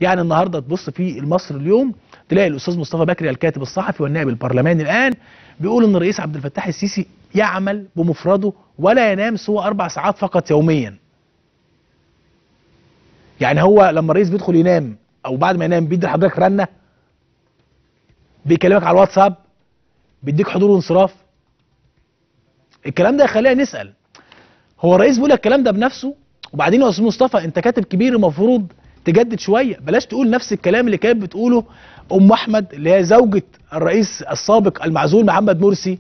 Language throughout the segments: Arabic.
يعني النهارده تبص في المصري اليوم تلاقي الاستاذ مصطفى بكري الكاتب الصحفي والنائب البرلماني الان بيقول ان الرئيس عبد الفتاح السيسي يعمل بمفرده ولا ينام سوى 4 ساعات فقط يوميا. يعني هو لما الرئيس بيدخل ينام او بعد ما ينام بيدي لحضرتك رنه، بيكلمك على الواتساب، بيديك حضور وانصراف. الكلام ده يخلينا نسال، هو الرئيس بيقول لك الكلام ده بنفسه؟ وبعدين يا استاذ مصطفى انت كاتب كبير المفروض تجدد شويه، بلاش تقول نفس الكلام اللي كانت بتقوله ام احمد اللي هي زوجة الرئيس السابق المعزول محمد مرسي،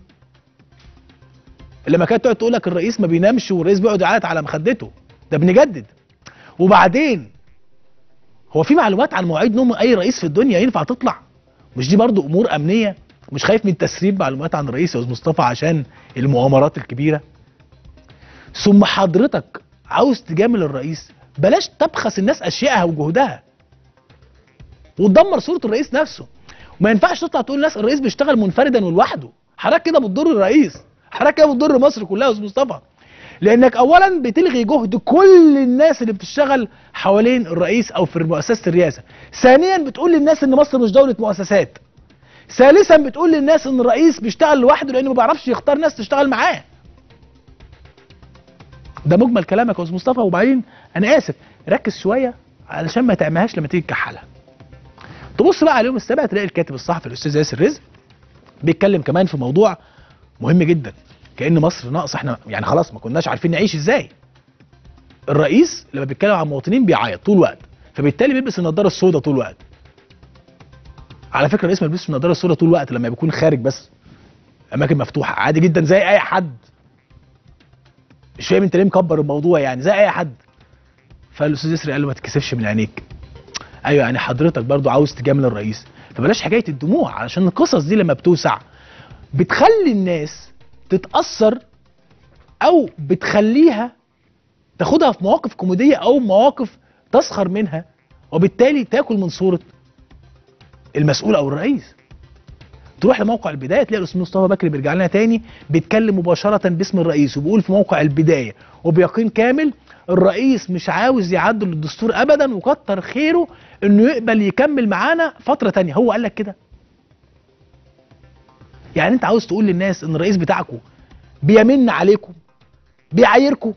لما كانت تقعد تقول لك الرئيس ما بينامش والرئيس بيقعد يعيط على مخدته. ده بنجدد. وبعدين هو في معلومات عن مواعيد نوم اي رئيس في الدنيا ينفع تطلع؟ مش دي برضو امور امنيه؟ مش خايف من تسريب معلومات عن الرئيس يا استاذ مصطفى عشان المؤامرات الكبيره؟ ثم حضرتك عاوز تجامل الرئيس، بلاش تبخس الناس اشيائها وجهدها وتدمر صوره الرئيس نفسه. وما ينفعش تطلع تقول للناس الرئيس بيشتغل منفردا ولوحده. حضرتك كده بتضر الرئيس، حضرتك كده بتضر مصر كلها يا استاذ مصطفى، لانك اولا بتلغي جهد كل الناس اللي بتشتغل حوالين الرئيس او في مؤسسه الرئاسه. ثانيا بتقول للناس ان مصر مش دوله مؤسسات. ثالثا بتقول للناس ان الرئيس بيشتغل لوحده لانه ما بيعرفش يختار ناس تشتغل معاه. ده مجمل كلامك يا استاذ مصطفى. وبعدين انا اسف، ركز شويه علشان ما تعملهاش لما تيجي تكحلها. تبص بقى على اليوم السابع تلاقي الكاتب الصحفي الاستاذ ياسر رزق بيتكلم كمان في موضوع مهم جدا، كأن مصر ناقصه، احنا يعني خلاص ما كناش عارفين نعيش ازاي. الرئيس لما بيتكلم عن المواطنين بيعيط طول الوقت، فبالتالي بيلبس النضاره السوداء طول الوقت. على فكره الرئيس ما بيلبسش النضاره السوداء طول الوقت لما بيكون خارج بس اماكن مفتوحه، عادي جدا زي اي حد. مش فاهم انت ليه مكبر الموضوع، يعني زي اي حد. فالاستاذ يسري قال له ما تتكسفش من عينيك. ايوه يعني حضرتك برضو عاوز تجامل الرئيس، فبلاش حكايه الدموع، علشان القصص دي لما بتوسع بتخلي الناس تتاثر او بتخليها تاخدها في مواقف كوميديه او مواقف تسخر منها، وبالتالي تاكل من صوره المسؤول او الرئيس. تروح لموقع البدايه تلاقي الاستاذ مصطفى بكري بيرجع لنا تاني بيتكلم مباشره باسم الرئيس وبيقول في موقع البدايه وبيقين كامل الرئيس مش عاوز يعدل الدستور ابدا وكتر خيره انه يقبل يكمل معانا فتره تانيه. هو قال لك كده؟ يعني انت عاوز تقول للناس ان الرئيس بتاعكم بيمن عليكم، بيعايركم؟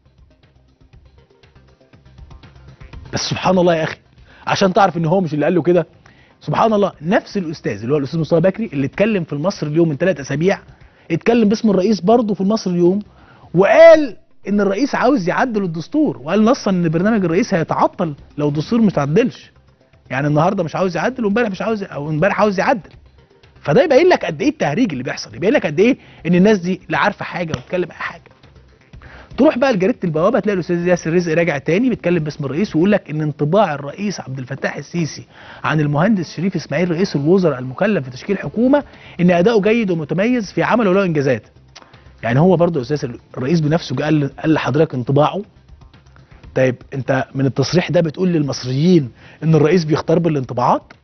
بس سبحان الله يا اخي، عشان تعرف ان هو مش اللي قال له كده. سبحان الله، نفس الاستاذ اللي هو الاستاذ مصطفى بكري اللي اتكلم في المصري اليوم من 3 اسابيع اتكلم باسم الرئيس برضه في المصري اليوم وقال ان الرئيس عاوز يعدل الدستور، وقال نصا ان برنامج الرئيس هيتعطل لو الدستور ما تعدلش. يعني النهارده مش عاوز يعدل وامبارح مش عاوز، او امبارح عاوز يعدل. فده يبين لك قد ايه التهريج اللي بيحصل، يبين لك قد ايه ان الناس دي لا عارفه حاجه وبتتكلم اي حاجه. تروح بقى لجريده البوابه تلاقي الاستاذ ياسر رزق راجع تاني بيتكلم باسم الرئيس ويقول لك ان انطباع الرئيس عبد الفتاح السيسي عن المهندس شريف اسماعيل رئيس الوزراء المكلف بتشكيل حكومه ان اداؤه جيد ومتميز في عمله وله انجازات. يعني هو برضه استاذ الرئيس بنفسه قال لحضرتك انطباعه. طيب انت من التصريح ده بتقول للمصريين ان الرئيس بيختار بالانطباعات؟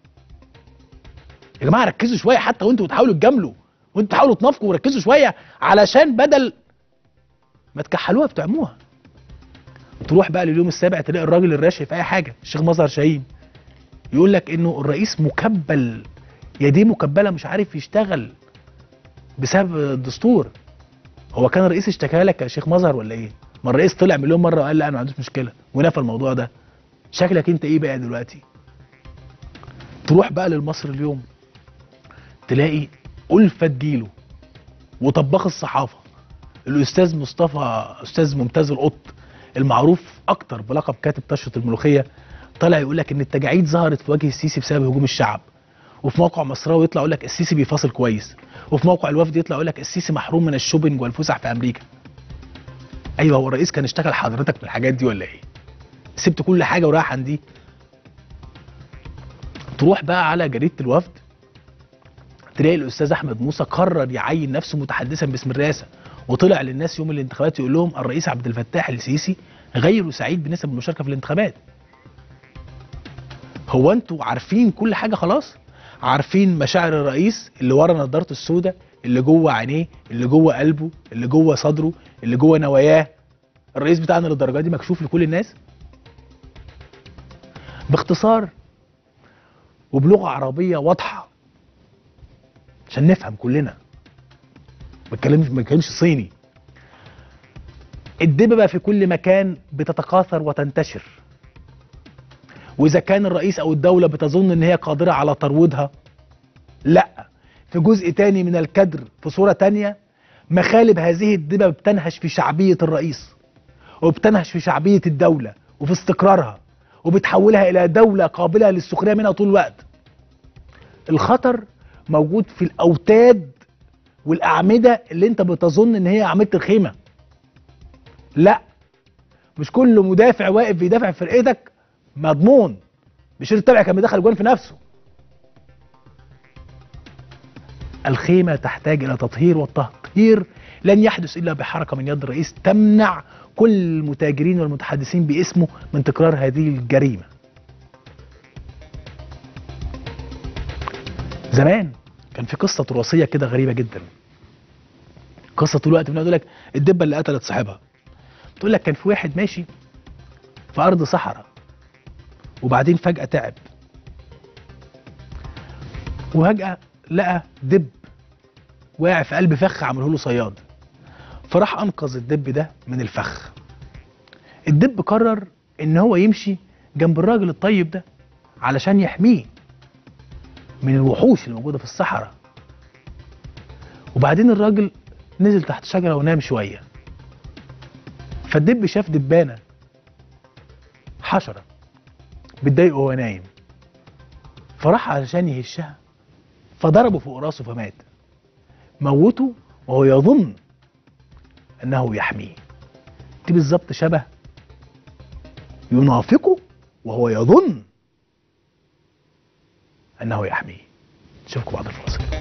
يا جماعه ركزوا شويه، حتى وانتوا بتحاولوا تجاملوا وانتوا بتحاولوا تنافقوا وركزوا شويه علشان بدل ما تكحلوها بتعموها. تروح بقى لليوم السابع تلاقي الراجل الراشي في اي حاجه الشيخ مظهر شاهين يقول لك انه الرئيس مكبل، يديه مكبله مش عارف يشتغل بسبب الدستور. هو كان الرئيس اشتكى لك يا شيخ مظهر ولا ايه؟ ما الرئيس طلع مليون مره وقال لا انا ما عنديش مشكله ونفى الموضوع ده. شكلك انت ايه بقى دلوقتي؟ تروح بقى للمصري اليوم تلاقي ألفة جيله وطباخ الصحافه الاستاذ مصطفى استاذ ممتاز القط المعروف اكتر بلقب كاتب طشة الملوخيه طالع يقول لك ان التجاعيد ظهرت في وجه السيسي بسبب هجوم الشعب. وفي موقع مصراوي يطلع يقول لك السيسي بيفاصل كويس. وفي موقع الوفد يطلع يقول لك السيسي محروم من الشوبينج والفسح في امريكا. ايوه هو الرئيس كان اشتغل حضرتك من الحاجات دي ولا ايه؟ سبت كل حاجه ورايح عن دي؟ تروح بقى على جريده الوفد تلاقي الاستاذ احمد موسى قرر يعين نفسه متحدثا باسم الرئاسه وطلع للناس يوم الانتخابات يقول لهم الرئيس عبد الفتاح السيسي غير سعيد بنسب المشاركه في الانتخابات. هو انتوا عارفين كل حاجه خلاص؟ عارفين مشاعر الرئيس اللي ورا نضارته السوداء، اللي جوه عينيه، اللي جوه قلبه، اللي جوه صدره، اللي جوه نواياه. الرئيس بتاعنا للدرجه دي مكشوف لكل الناس؟ باختصار وبلغه عربيه واضحه عشان نفهم كلنا، ما بتكلمش صيني. الدببه في كل مكان بتتكاثر وتنتشر، واذا كان الرئيس او الدوله بتظن ان هي قادره على ترويضها، لا، في جزء تاني من الكدر في صوره تانيه مخالب هذه الدببه بتنهش في شعبيه الرئيس، وبتنهش في شعبيه الدوله وفي استقرارها، وبتحولها الى دوله قابله للسخريه منها طول الوقت. الخطر موجود في الاوتاد والاعمده اللي انت بتظن ان هي اعمده الخيمه. لا، مش كل مدافع واقف بيدافع في فرقتك مضمون. بشير التبعي كان بيدخل جوان في نفسه. الخيمه تحتاج الى تطهير، والتطهير لن يحدث الا بحركه من يد الرئيس تمنع كل المتاجرين والمتحدثين باسمه من تكرار هذه الجريمه. زمان كان في قصه تراثيه كده غريبه جدا. قصه طول الوقت بنقول لك الدبه اللي قتلت صاحبها. تقول لك كان في واحد ماشي في ارض صحراء، وبعدين فجاه تعب، وفجاه لقى دب واقع في قلب فخ عمله له صياد، فراح انقذ الدب ده من الفخ. الدب قرر ان هو يمشي جنب الراجل الطيب ده علشان يحميه من الوحوش اللي موجوده في الصحراء. وبعدين الراجل نزل تحت شجره ونام شويه، فالدب شاف دبانه حشره بتضايقه وهو نايم، فراح علشان يهشها فضربه فوق راسه فمات. موته وهو يظن انه يحميه. دي بالظبط شبه ينافقه وهو يظن انه يحميه. نشوفكم بعد الفاصل.